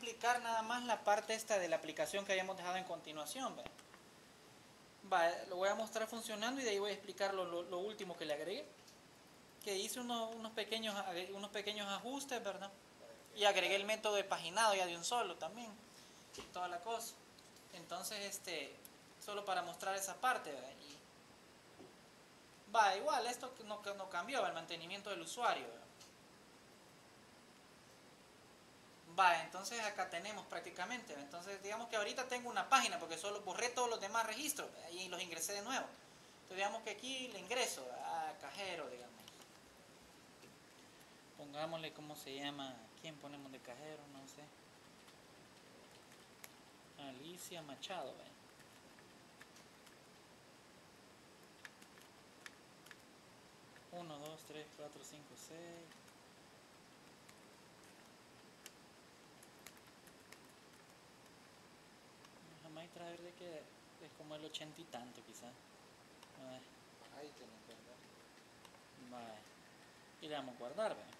explicar nada más la parte esta de la aplicación que habíamos dejado en continuación. Lo voy a mostrar funcionando y de ahí voy a explicar lo último que le agregué. Que hice unos pequeños ajustes, ¿verdad? Y agregué el método de paginado ya de un solo también. Toda la cosa. Entonces, solo para mostrar esa parte, ¿verdad? Igual, esto no cambió, el mantenimiento del usuario, ¿verdad? Entonces acá tenemos prácticamente. Entonces digamos que ahorita tengo una página porque solo borré todos los demás registros y los ingresé de nuevo. Entonces digamos que aquí le ingreso a cajero, digamos. Pongámosle cómo se llama, ¿quién ponemos de cajero? No sé. Alicia Machado, ¿ve? 1, 2, 3, 4, 5, 6. Jamás traer de que es como el 80 y tanto quizás. Ahí tienen que andar. Vale. Y le damos a guardar, ¿ve?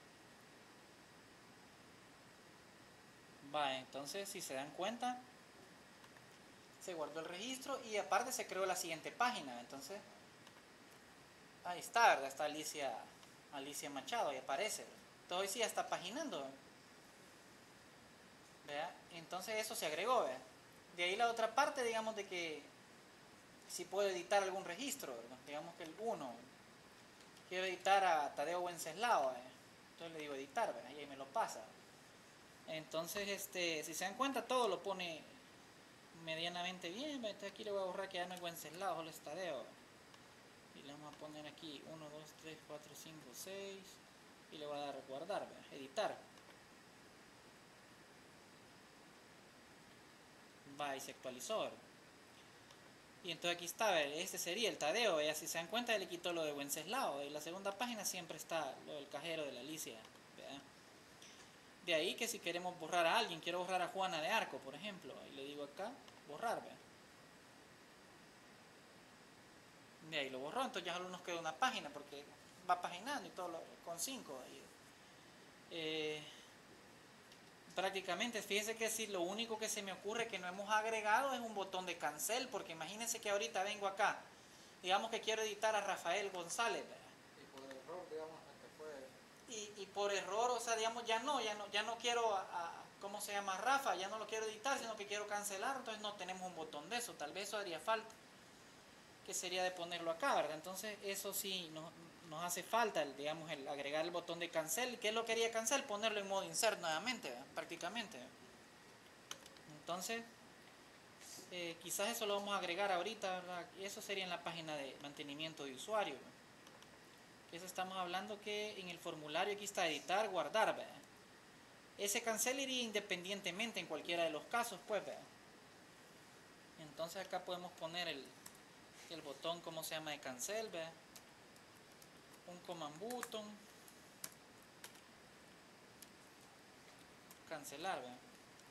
Entonces si se dan cuenta, se guardó el registro y aparte se creó la siguiente página. Entonces, ahí está, ¿verdad? Está Alicia Machado, ahí aparece. Entonces hoy sí ya está paginando, ¿verdad? Entonces eso se agregó, ¿verdad? De ahí la otra parte, digamos, de que si puedo editar algún registro, ¿verdad? Digamos que el 1, quiero editar a Tadeo Wenceslao, ¿verdad? Entonces le digo editar, ¿verdad? Y ahí me lo pasa. Entonces, si se dan cuenta, todo lo pone medianamente bien. Entonces aquí le voy a borrar que ya no es Wenceslao, solo es Tadeo. Y le vamos a poner aquí 1, 2, 3, 4, 5, 6. Y le voy a dar guardar, ¿verdad? Editar. Y se actualizó, ¿verdad? Y entonces aquí está, este sería el Tadeo, y así se dan cuenta, le quitó lo de Wenceslao. En la segunda página siempre está lo del cajero de la Alicia, ¿verdad? De ahí que si queremos borrar a alguien, quiero borrar a Juana de Arco, por ejemplo, y le digo acá, borrar, ¿verdad? De ahí lo borró, entonces ya solo nos queda una página, porque va paginando y todo con 5. Prácticamente, fíjense que si lo único que se me ocurre que no hemos agregado es un botón de cancel, porque imagínense que ahorita vengo acá, digamos que quiero editar a Rafael González, ¿verdad? Y por error, digamos, que fue. Y por error, o sea, digamos, ya no quiero ¿cómo se llama? Rafa, ya no lo quiero editar, sino que quiero cancelar, entonces no tenemos un botón de eso, tal vez eso haría falta, que sería de ponerlo acá, ¿verdad? Entonces eso sí nos hace falta, digamos, el agregar el botón de cancel. ¿Qué es lo que haría cancel? Ponerlo en modo insert nuevamente, ¿verdad? Prácticamente. Entonces, quizás eso lo vamos a agregar ahorita, ¿verdad? Y eso sería en la página de mantenimiento de usuario, ¿verdad? Eso estamos hablando que en el formulario aquí está editar, guardar, ¿verdad? Ese cancel iría independientemente en cualquiera de los casos, pues, ¿verdad? Entonces acá podemos poner el botón, ¿cómo se llama? De cancel, ¿verdad? Un command button, cancelar, ¿verdad?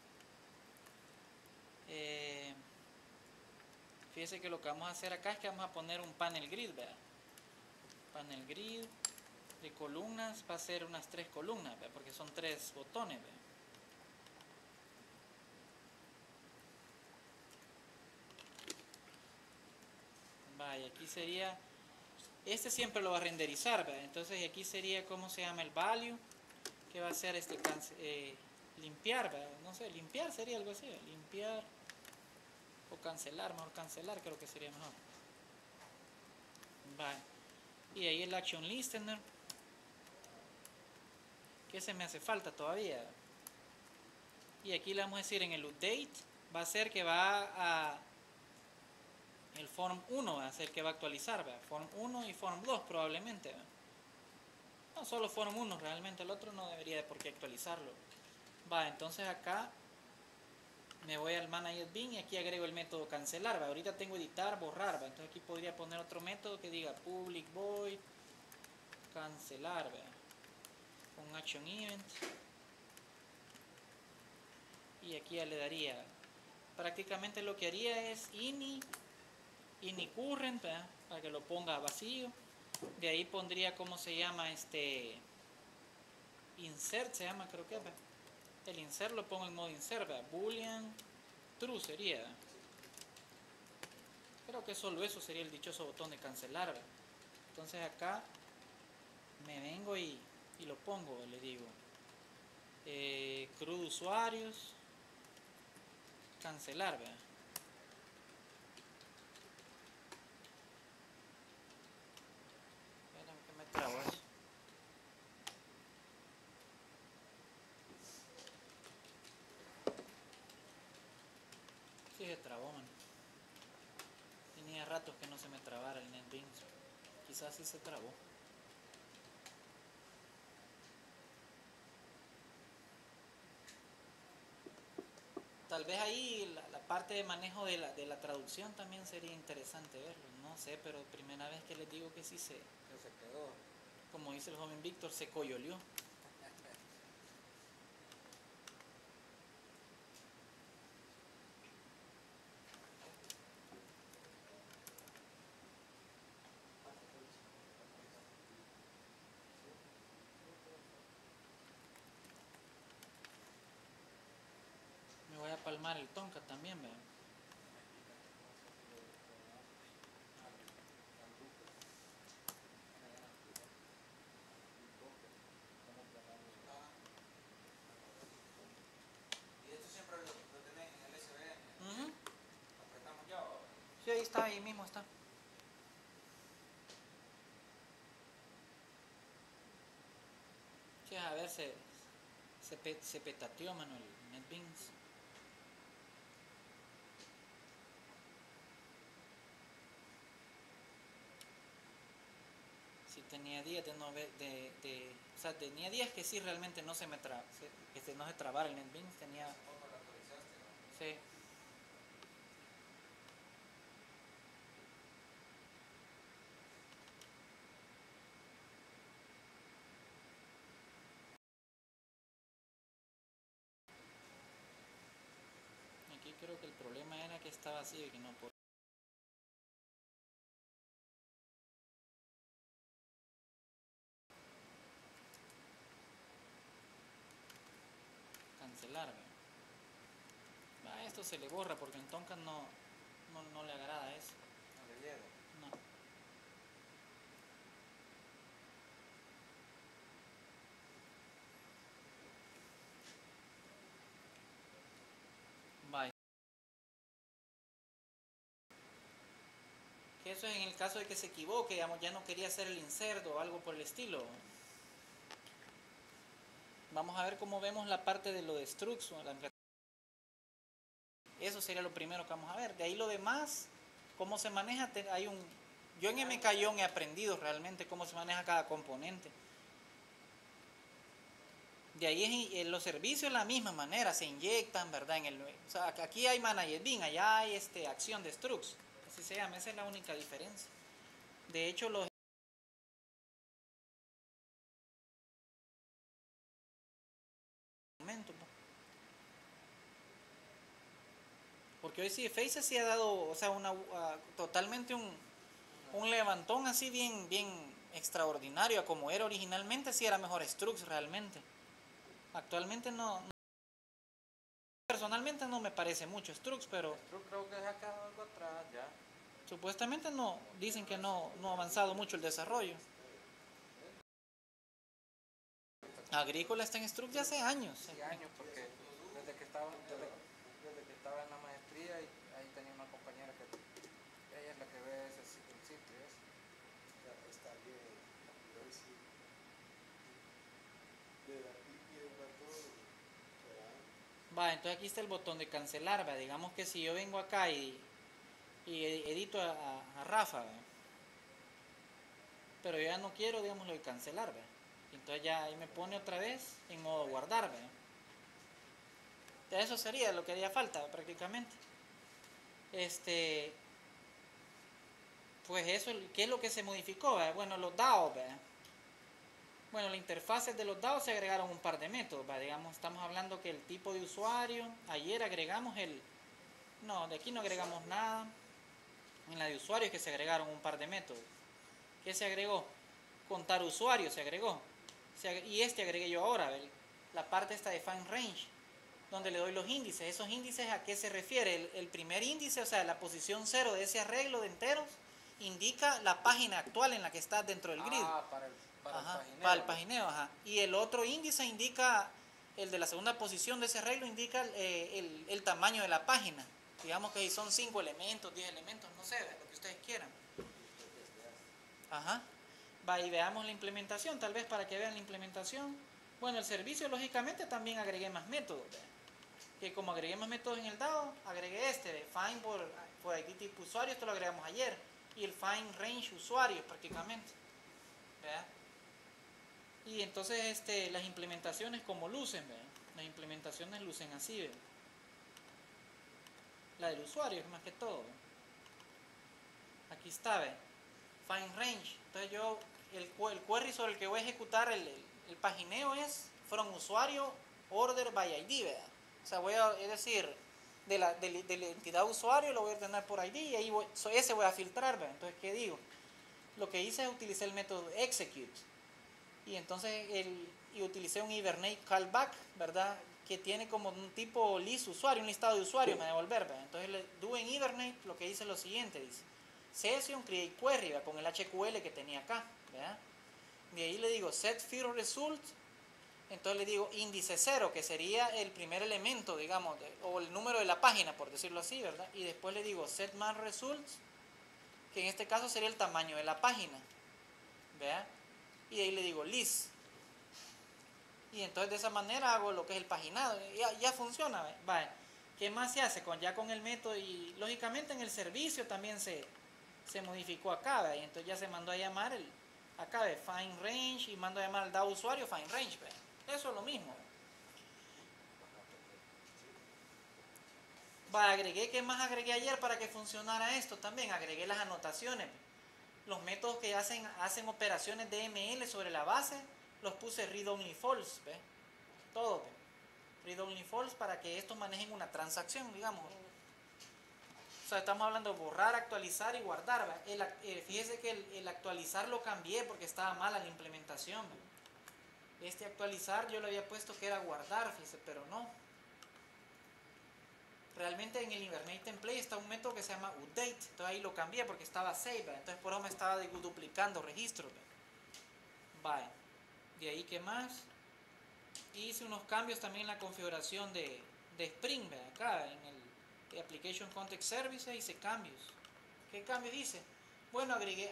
Fíjese que lo que vamos a hacer acá es que vamos a poner un panel grid, ¿verdad? Panel grid de columnas, va a ser unas 3 columnas, ¿verdad? Porque son 3 botones, ¿verdad? Vaya, aquí sería, este siempre lo va a renderizar, ¿verdad? Entonces aquí sería, ¿cómo se llama? El value, que va a ser limpiar, ¿verdad? No sé, limpiar sería algo así, ¿verdad? Limpiar o cancelar, mejor cancelar creo que sería mejor. Vale. Y ahí el action listener, que se me hace falta todavía. Y aquí le vamos a decir en el update, va a ser que va a el form 1 va a ser que va a actualizar, ¿verdad? Form 1 y form 2 probablemente, ¿verdad? No, solo form 1 realmente, el otro no debería de por qué actualizarlo. Entonces acá me voy al manager bin y aquí agrego el método cancelar, ¿verdad? Ahorita tengo editar, borrar, ¿verdad? Entonces aquí podría poner otro método que diga public void cancelar, ¿verdad? Con action event. Y aquí ya le daría, prácticamente lo que haría es ini current, ¿verdad? Para que lo ponga vacío. De ahí pondría, ¿cómo se llama? Insert se llama, creo que, ¿verdad? El insert lo pongo en modo insert, ¿verdad? Boolean true sería. Creo que solo eso sería el dichoso botón de cancelar, ¿verdad? Entonces acá me vengo y lo pongo, le digo CRUD usuarios, cancelar, ¿verdad? Espérame que me trabo eso. Sí se trabó, man. Tenía ratos que no se me trabara el NetBeans. Quizás sí se trabó. Tal vez ahí la parte de manejo de la traducción también sería interesante verlo. No sé, pero primera vez que les digo que sí Que se quedó. como dice el joven Víctor, se coyoleó. Me voy a palmar el tonka también, ¿verdad? Y esto siempre lo tenés en el SVN. Uh-huh. ¿Lo apretamos ya o...? Sí, ahí está, ahí mismo está. Sí, a ver, se petateó, mano, el NetBeans. Sí, tenía días de no ver, o sea, tenía días que sí realmente no se me no se trabara el NetBeans, tenía... ¿Cómo lo actualizaste, no? Sí. Aquí creo que el problema era que estaba así y que no podía cancelar, ¿verdad? Esto se le borra porque en Tonka no le agrada eso. No le llega. No. Bye. Que eso es en el caso de que se equivoque, digamos, ya no quería hacer el inserto o algo por el estilo. Vamos a ver cómo vemos la parte de lo de structs. Eso sería lo primero que vamos a ver. De ahí lo demás, cómo se maneja, yo en MKion he aprendido realmente cómo se maneja cada componente. De ahí en los servicios de la misma manera, se inyectan, ¿verdad? O sea, aquí hay manager bin, allá hay acción de structs. Así se llama, esa es la única diferencia. De hecho, los porque hoy sí Face sí ha dado, o sea, totalmente un levantón así bien extraordinario a como era originalmente, sí era mejor Strux realmente. Actualmente personalmente no me parece mucho Strux, pero Yo creo que se ha quedado algo atrás ya. supuestamente no, dicen que no ha avanzado mucho el desarrollo. Agrícola está en Strux ya hace años. Sí, años, porque desde que estaba en la maestría, y ahí tenía una compañera que ella es la que ve ese sitio y eso. Está bien, yo sí, de la pique va todo, Va, entonces aquí está el botón de cancelar, va. Digamos que si yo vengo acá y edito a Rafa, ¿va? Pero yo ya no quiero, digamos, lo de cancelar, ¿va? Entonces ya ahí me pone otra vez en modo guardar, ¿va? Ya eso sería lo que haría falta prácticamente. Pues eso, ¿qué es lo que se modificó? ¿Va? Bueno, los DAOs, ¿va? Bueno, la interfaz de los DAOs se agregaron un par de métodos, ¿va? Digamos, estamos hablando que el tipo de usuario, ayer agregamos no, de aquí no agregamos nada. En la de usuarios que se agregaron un par de métodos. ¿Qué se agregó? Contar usuarios se agregó. Y agregué yo ahora, la parte esta de find range. donde le doy los índices. ¿Esos índices a qué se refiere? El primer índice, o sea, la posición 0 de ese arreglo de enteros, indica la página actual en la que está dentro del grid. Para el Ajá, pagineo. para el pagineo, ajá. Y el otro índice indica, el de la segunda posición de ese arreglo indica el tamaño de la página. Digamos que si son 5 elementos, 10 elementos, no sé, lo que ustedes quieran. Ajá. Va, y veamos la implementación, tal vez para que vean la implementación. Bueno, el servicio, lógicamente, también agregué más métodos. ¿Ve? Que como agregué más métodos en el dado, agregué find por ID tipo usuario, esto lo agregamos ayer. Y el find range usuario, prácticamente. ¿Ve? Y entonces las implementaciones como lucen, ¿ve? Las implementaciones lucen así, ¿ve? La del usuario es más que todo, ¿ve? Aquí está, ¿ve? Find range. Entonces yo, el query sobre el que voy a ejecutar el pagineo es from usuario order by ID, ¿verdad? O sea, es decir, de la entidad usuario lo voy a ordenar por ID y ahí ese voy a filtrar, ¿verdad? Entonces, ¿qué digo? Lo que hice es utilicé el método execute. Y entonces y utilicé un Hibernate callback, ¿verdad? Que tiene como un tipo list usuario, un listado de usuarios, me va a devolver, ¿verdad? Entonces le do en Hibernate lo que dice es lo siguiente, dice session create query, ¿verdad? Con el HQL que tenía acá, ¿verdad? De ahí le digo set first result, entonces le digo índice 0, que sería el primer elemento, digamos, o el número de la página, por decirlo así, ¿verdad? Y después le digo set max results, que en este caso sería el tamaño de la página, ¿verdad? Y de ahí le digo list. Y entonces de esa manera hago lo que es el paginado. Ya funciona, ¿vale? ¿Qué más se hace? Ya con el método y lógicamente en el servicio también se modificó acá, ¿vale? Y entonces ya se mandó a llamar acá, ¿vale? Find range, y mando a llamar al DAO usuario find range, ¿vale? Eso es lo mismo. ¿Vale? Agregué, ¿qué más agregué ayer para que funcionara esto? También agregué las anotaciones. Los métodos que hacen operaciones DML sobre la base, los puse read only false, ¿ves? Todo, ¿ves? Read only false para que estos manejen una transacción, digamos. O sea, estamos hablando de borrar, actualizar y guardar, ¿ves? Fíjese que el actualizar lo cambié porque estaba mala la implementación, ¿ves? Actualizar yo le había puesto que era guardar, fíjese, pero no. Realmente en el Hibernate Template está un método que se llama update, entonces ahí lo cambié porque estaba save, ¿verdad? Entonces por eso me estaba duplicando registros, ¿verdad? Vale. De ahí, ¿qué más? Hice unos cambios también en la configuración de Spring, ¿verdad? Acá en el Application Context Services hice cambios. ¿Qué cambios hice? Bueno, agregué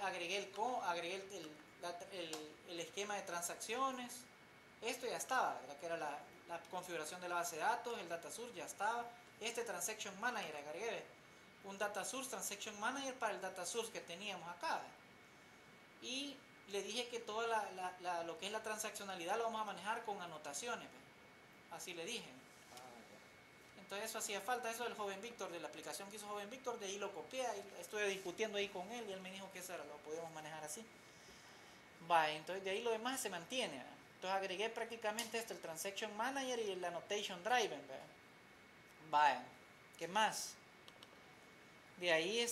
el esquema de transacciones. Esto ya estaba, ¿verdad? Que era la configuración de la base de datos, el data source ya estaba. Transaction Manager, agregué un Data Source Transaction Manager para el Data Source que teníamos acá. Y le dije que toda lo que es la transaccionalidad lo vamos a manejar con anotaciones. Así le dije. Entonces eso hacía falta, eso del joven Víctor, de la aplicación que hizo joven Víctor, de ahí lo copié, y estuve discutiendo ahí con él y él me dijo que eso era, lo podíamos manejar así. Entonces de ahí lo demás se mantiene. Entonces agregué prácticamente el Transaction Manager y el Annotation Driver. ¿Qué más? De ahí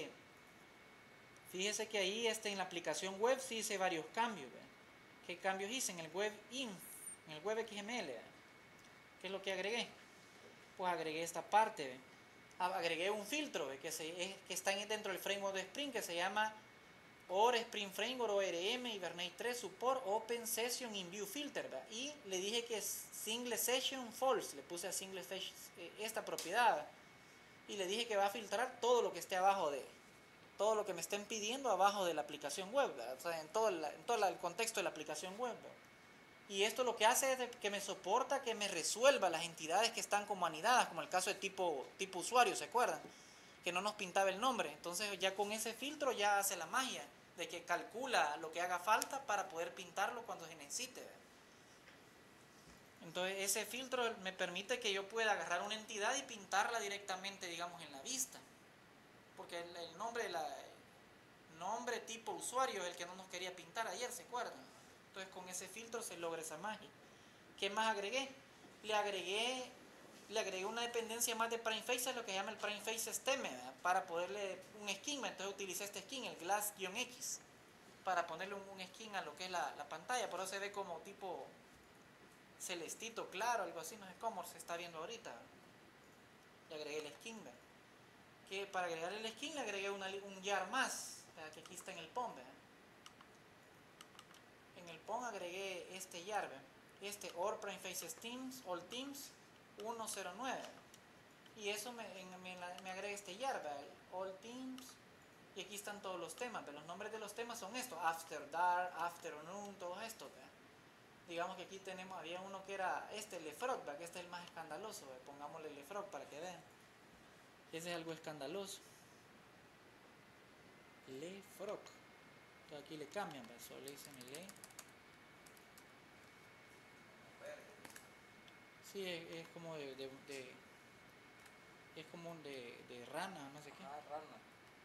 fíjese que ahí en la aplicación web sí hice varios cambios. ¿Qué cambios hice? En el web inf, en el web XML. ¿Qué es lo que agregué? Pues agregué esta parte. Agregué un filtro que está dentro del framework de Spring que se llama Spring Framework ORM Hibernate 3 Support Open Session in View Filter, ¿verdad? Y le dije que es Single Session False, le puse a Single Session esta propiedad, ¿verdad? Y le dije que va a filtrar todo lo que esté abajo todo lo que me estén pidiendo abajo de la aplicación web, ¿verdad? O sea, en todo el contexto de la aplicación web, ¿verdad? Y esto lo que hace es que me soporta, que me resuelva las entidades que están como anidadas, como el caso de tipo usuario, ¿se acuerdan? Que no nos pintaba el nombre. Entonces ya con ese filtro ya hace la magia de que calcula lo que haga falta para poder pintarlo cuando se necesite, ¿verdad? Entonces ese filtro me permite que yo pueda agarrar una entidad y pintarla directamente, digamos, en la vista. Porque el nombre tipo usuario es el que no nos quería pintar ayer, ¿se acuerdan? Entonces con ese filtro se logra esa magia. ¿Qué más agregué? Le agregué una dependencia más de PrimeFace, lo que se llama el PrimeFace Stem, ¿verdad? Para ponerle un skin. Entonces utilicé este skin, el Glass-X, para ponerle un skin a lo que es la pantalla. Por eso se ve como tipo celestito claro, algo así, no sé cómo se está viendo ahorita. Y agregué el skin, ¿ve? Que para agregar el skin le agregué un jar más, ¿ve? Que aquí está en el POM, ¿ve? En el POM agregué este jar, ¿ve? Este Or Prime Faces Teams, All Teams 109. Y eso me agrega este jar, ¿ve? All Teams. Y aquí están todos los temas, ¿ve? Los nombres de los temas son estos: After Dark, Afternoon, todos estos, ¿ve? Digamos que aquí había uno que era Lefrog, ¿ve? Que este es el más escandaloso, ¿ve? Pongámosle Lefrog para que vean. Ese es algo escandaloso. Lefrog. Entonces aquí le cambian, ¿ve? Solo le dicen le. Sí, es como es como de rana, no sé qué. Ah, rana.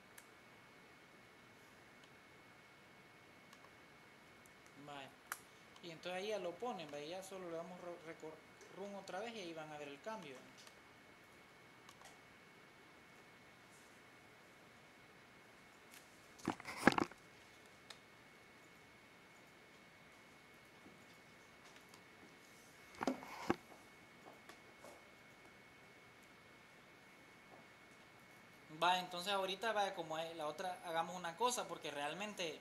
Vale. Y entonces ahí ya lo ponen, ¿ve? Ya solo le damos run otra vez y ahí van a ver el cambio. Va, entonces ahorita va como la otra, hagamos una cosa, porque realmente,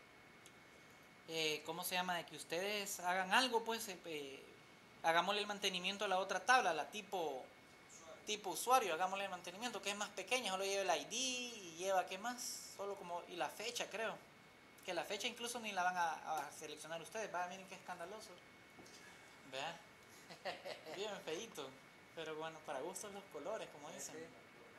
¿cómo se llama? De que ustedes hagan algo, pues, hagámosle el mantenimiento a la otra tabla, la tipo usuario, hagámosle el mantenimiento, que es más pequeña, solo lleva el ID y lleva, ¿qué más? Solo como, y la fecha, creo. Que la fecha incluso ni la van a seleccionar ustedes, va, miren qué escandaloso. Vea, bien feíto, pero bueno, para gustos los colores, como dicen. Sí.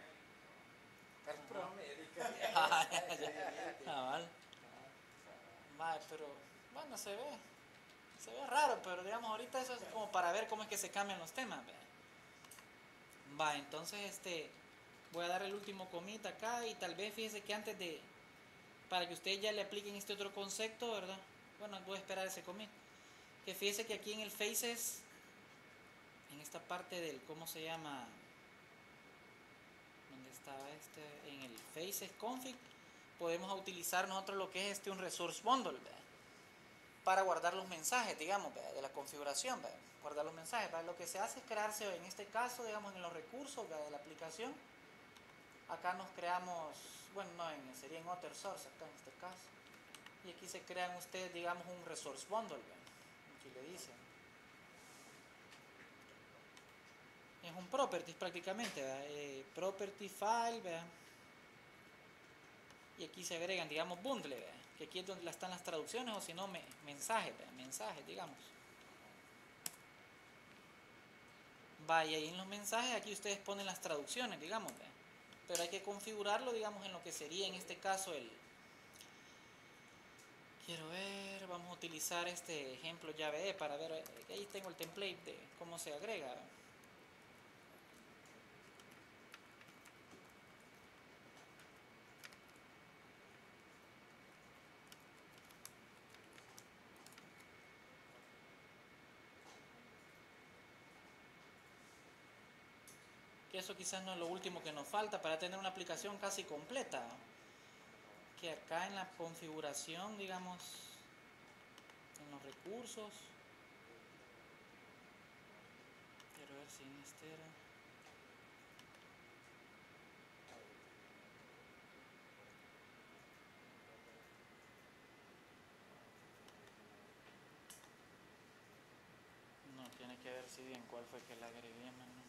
Pro América. Vale. Vale, pero bueno, se ve raro, pero digamos ahorita eso es como para ver cómo es que se cambian los temas. Va, entonces voy a dar el último commit acá y tal vez fíjese que antes de, para que ustedes ya le apliquen este otro concepto, ¿verdad? Bueno, voy a esperar ese commit. Que fíjese que aquí en el faces, en esta parte del, ¿cómo se llama? ¿Dónde estaba en el faces config, podemos utilizar nosotros lo que es un resource bundle, ¿verdad? Para guardar los mensajes, digamos, ¿verdad? De la configuración, ¿verdad? Guardar los mensajes, ¿verdad? Lo que se hace es crearse, en este caso, digamos, en los recursos, ¿verdad? De la aplicación. Acá nos creamos, bueno, no, sería en Other Source, acá en este caso. Y aquí se crean ustedes, digamos, un resource bundle, ¿verdad? Aquí le dicen. Es un properties prácticamente, ¿verdad? Property file, ¿verdad? Y aquí se agregan, digamos, bundle, ¿verdad? Que aquí es donde están las traducciones, o si no, mensajes, ¿verdad? Mensajes, digamos. Vaya, y en los mensajes aquí ustedes ponen las traducciones, digamos, ¿verdad? Pero hay que configurarlo, digamos, en lo que sería en este caso quiero ver, vamos a utilizar este ejemplo llave para ver, ahí tengo el template de cómo se agrega, ¿verdad? Que eso quizás no es lo último que nos falta para tener una aplicación casi completa, ¿no? Que acá en la configuración, digamos, en los recursos, quiero ver si en este era, no, tiene que ver si bien cuál fue que le agregué, mano.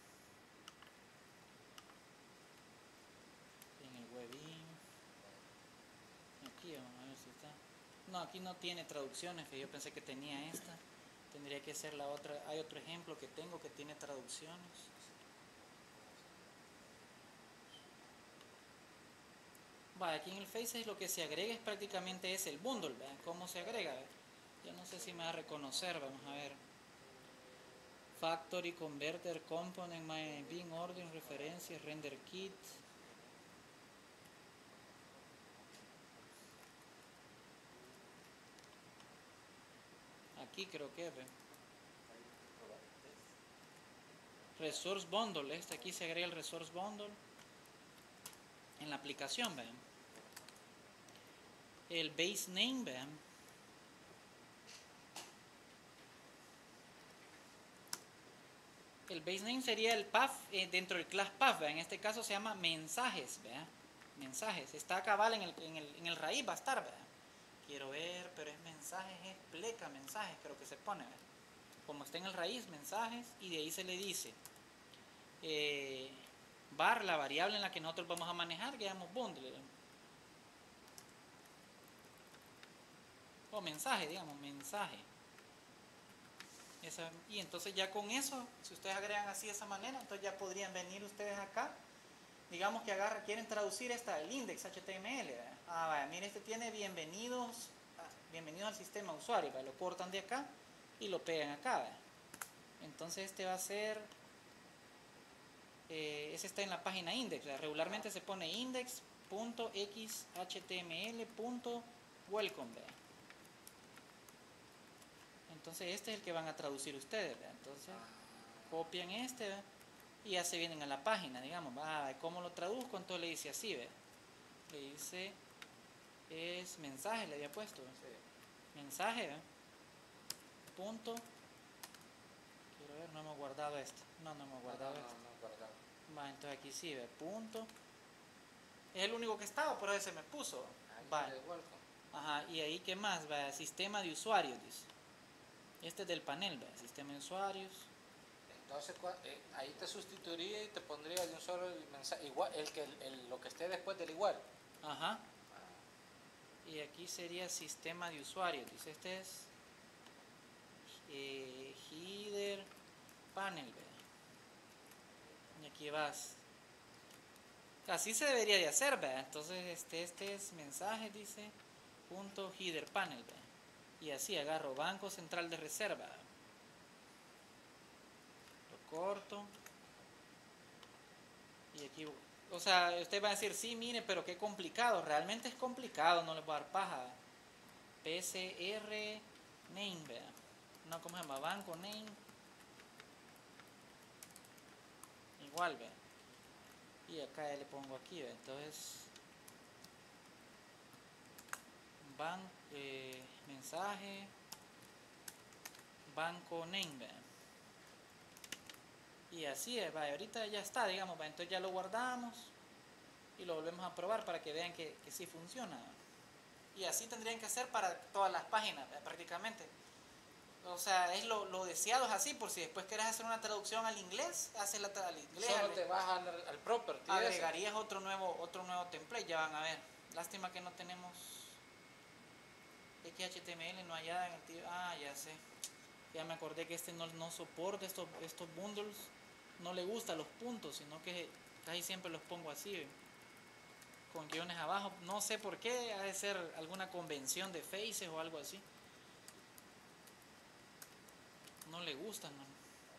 En el webin, aquí vamos a ver si está. No, aquí no tiene traducciones, que yo pensé que tenía esta. Tendría que ser la otra. Hay otro ejemplo que tengo que tiene traducciones. Va, aquí en el Faces lo que se agrega es prácticamente el bundle, ¿verdad? ¿Cómo se agrega? Yo no sé si me va a reconocer, vamos a ver. Factory, Converter, Component, My Being Order, Referencias, Render Kit. Aquí creo que es, ¿ve? Resource Bundle, aquí se agrega el Resource Bundle en la aplicación, ¿ve? El Base Name, ¿ve? El base name sería el path dentro del class path, ¿verdad? En este caso se llama mensajes, ¿verdad? Mensajes. Está cabal en el raíz, va a estar, ¿verdad? Quiero ver, pero es mensajes, es pleca mensajes, creo que se pone, ¿verdad? Como está en el raíz, mensajes, y de ahí se le dice var, la variable en la que nosotros vamos a manejar, que llamamos bundle, ¿verdad? O mensaje, digamos, mensaje. Y entonces ya con eso, si ustedes agregan así de esa manera, entonces ya podrían venir ustedes acá, digamos que quieren traducir el index HTML, ¿verdad? Vaya, mire, este tiene bienvenidos al sistema usuario, ¿verdad? Lo cortan de acá y lo pegan acá, ¿verdad? Entonces este va a ser, ese está en la página index, ¿verdad? Regularmente se pone index.xhtml.welcome, ¿verdad? Entonces este es el que van a traducir ustedes, ¿verdad? Entonces copian este, ¿verdad? Y ya se vienen a la página, digamos, ¿cómo lo traduzco? Entonces le dice así, ¿verdad? Le dice, es mensaje, le había puesto, ¿verdad? Sí. Mensaje, ¿verdad? Punto, quiero ver, no hemos guardado esto, no hemos guardado esto. No guardado. Va, entonces aquí sí, ¿verdad? Punto, es el único que estaba, por eso se me puso. Va. Ajá, y ahí, ¿qué más? Va, sistema de usuarios, dice. Este es del panel, ¿verdad? Sistema de usuarios. Entonces ahí te sustituiría y te pondría de un solo el mensaje, igual, lo que esté después del igual. Ajá. Y aquí sería sistema de usuarios, dice. Este es header panel, ¿verdad? Y aquí vas. Así se debería de hacer, ¿verdad? Entonces este es mensaje, dice, punto header panel, ¿verdad? Y así agarro banco central de reserva, lo corto y aquí, o sea, usted va a decir, sí, mire, pero qué complicado, realmente es complicado, no les voy a dar paja. PCR name, ¿verdad? No, ¿cómo se llama? Banco name igual, ¿verdad? Y acá ya le pongo aquí, ¿verdad? Entonces mensaje banco name, ¿verdad? Y así es, ¿verdad? Ahorita ya está, digamos, ¿verdad? Entonces ya lo guardamos y lo volvemos a probar para que vean que sí funciona, ¿verdad? Y así tendrían que hacer para todas las páginas, ¿verdad? Prácticamente. O sea, es lo deseado es así, por si después quieres hacer una traducción al inglés, haces al inglés. Solo te vas al property. Agregarías otro nuevo template, ya van a ver. Lástima que no tenemos XHTML, no allá en el tío. Ya sé. Ya me acordé que este no soporta estos bundles. No le gustan los puntos, sino que casi siempre los pongo así, ¿ve? Con guiones abajo. No sé por qué, ha de ser alguna convención de faces o algo así. No le gustan, ¿no?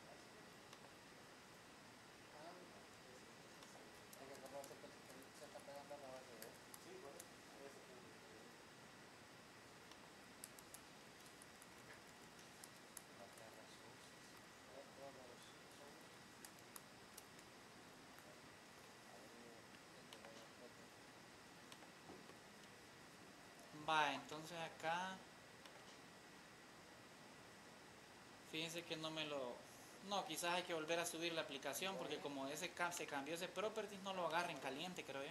Va, entonces acá fíjense que no me lo... No, quizás hay que volver a subir la aplicación porque como se cambió ese properties no lo agarra en caliente, creo yo.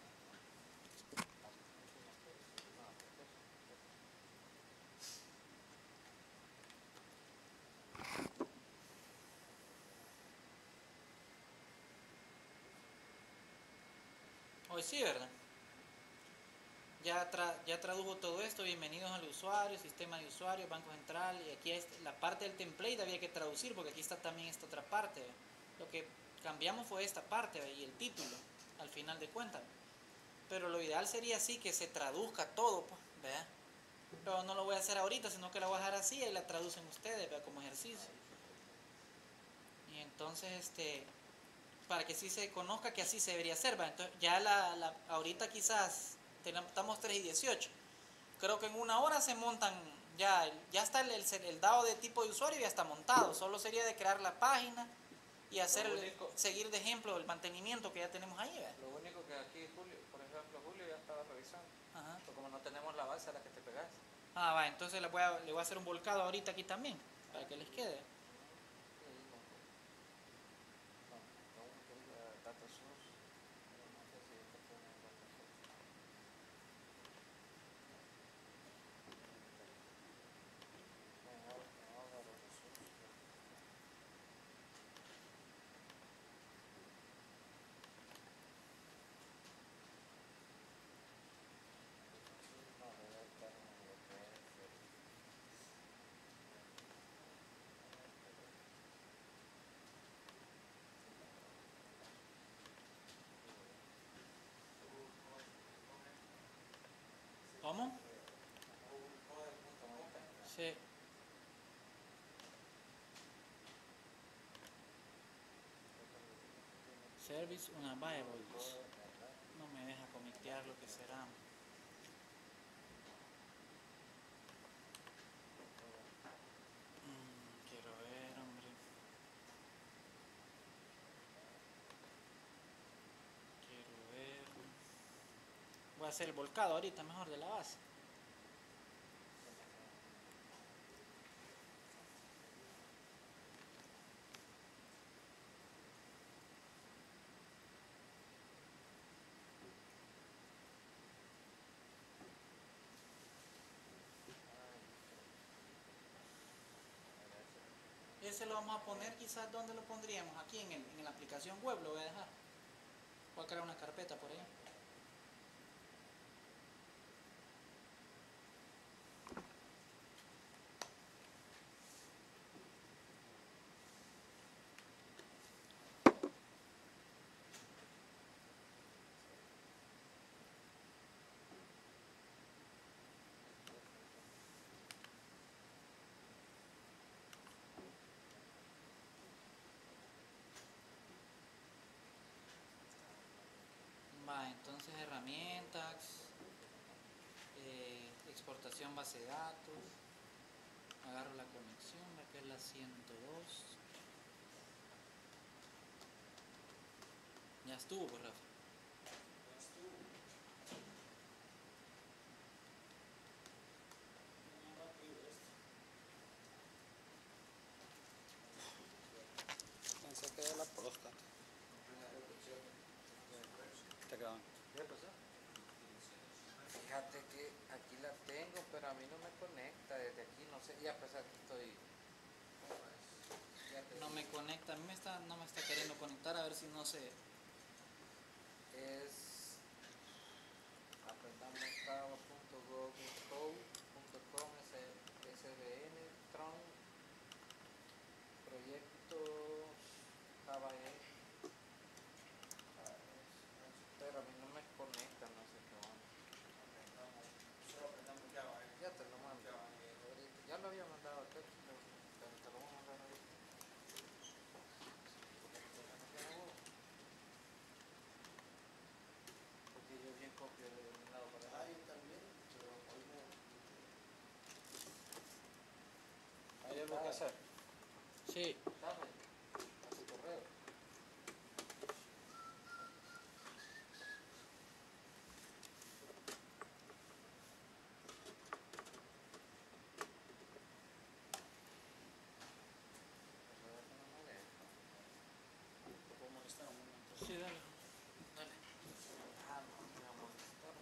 Hoy sí, ¿verdad? Ya tradujo todo esto, bienvenidos al usuario, sistema de usuario, banco central, y aquí la parte del template había que traducir porque aquí está también esta otra parte. ¿Ve? Lo que cambiamos fue esta parte, ¿ve? Y el título, al final de cuentas. Pero lo ideal sería así, que se traduzca todo, pues, ¿verdad? Pero no lo voy a hacer ahorita, sino que la voy a dejar así y la traducen ustedes, ¿verdad? Como ejercicio. Y entonces, para que sí se conozca que así se debería hacer, ¿verdad? Entonces, ya ahorita quizás estamos 3:18. Creo que en una hora se montan, ya está el dado de tipo de usuario, ya está montado. Solo sería de crear la página y seguir de ejemplo el mantenimiento que ya tenemos ahí, ¿verdad? Lo único que aquí Julio, por ejemplo, Julio ya estaba revisando. Ajá. Pero como no tenemos la base a la que te pegas. Va, entonces le voy a hacer un volcado ahorita aquí también, para que les quede. ¿Cómo? Sí. Service unavailable. No me deja comitear lo que será. Quiero ver, hombre. Quiero ver. Voy a hacer el volcado ahorita mejor de la base. Ese lo vamos a poner quizás, ¿dónde lo pondríamos? Aquí en la aplicación web lo voy a dejar. Voy a crear una carpeta por ahí. Va, entonces herramientas, exportación base de datos, agarro la conexión, la que es la 102. Ya estuvo, pues, Rafa. Pensé que era la próstata. Te quedaban. ¿Qué pasó? Fíjate que aquí la tengo, pero a mí no me conecta desde aquí, no sé, y a pesar que estoy... No me conecta, a mí no me está queriendo conectar, a ver si no se... Es aprendamosjava.googlescode.com sbn tron proyectos Java pero a mí no me conecta, no sé qué onda. Solo aprendamos Java, Ya te lo mando ahorita. Ya lo había mandado a texto, pero te lo voy a mandar ahorita. Porque yo bien copio de un lado para el Ahí otro. también, pero hoy no. ¿Hay algo que hacer? Sí. ¿Sabes? A tu correo. ¿Te puedo molestar un momento? Sí, dale. Dale. Ah, no, me va a molestar.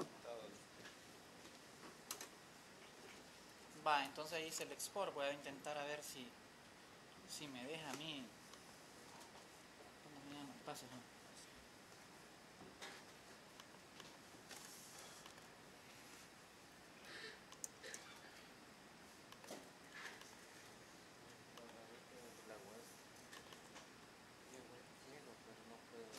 Va, entonces ahí hice el export, voy a intentar a ver si me deja a mí. ¿Cómo me llama? Pasa, ¿no? La web. Yo web quiero, pero no puedo.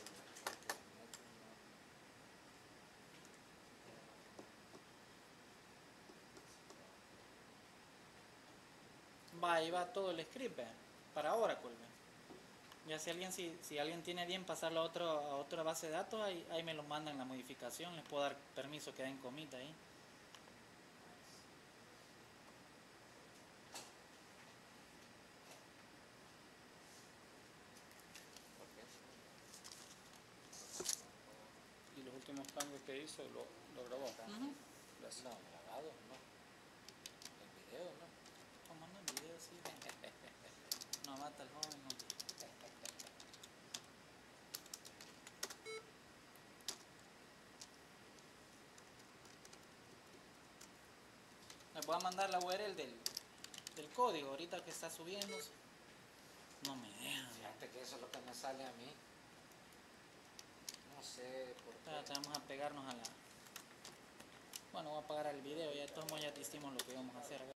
Va, ahí va todo el script, ¿ve? Para Oracle, ¿ve? Ya si alguien tiene bien pasarlo a otra base de datos, ahí me lo mandan la modificación, les puedo dar permiso que den commit ahí. Y los últimos cambios que hizo lo grabó. Ujú. Gracias. No, grabado, no. El video, no. ¿Cómo no? El video sí. No mata al joven, no. Les voy a mandar la URL del código ahorita que está subiéndose. No me deja. Fíjate que eso es lo que me sale a mí. No sé por qué. Espérate, vamos a pegarnos a la... Bueno, voy a apagar el video, ya de todos modos ya te hicimos lo que íbamos a hacer.